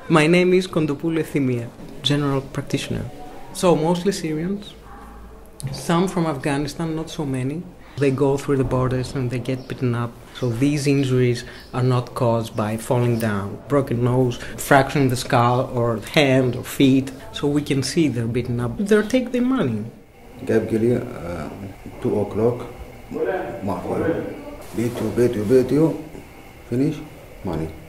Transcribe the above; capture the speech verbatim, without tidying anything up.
My name is Kondopoulou Ethimia, general practitioner. So mostly Syrians, some from Afghanistan, not so many. They go through the borders and they get beaten up. So these injuries are not caused by falling down, broken nose, fracturing the skull or hand or feet. So we can see they're beaten up. They take their money. جاب لي two o'clock. Mathieu. Beat you, beat you, beat you. Finish. Money.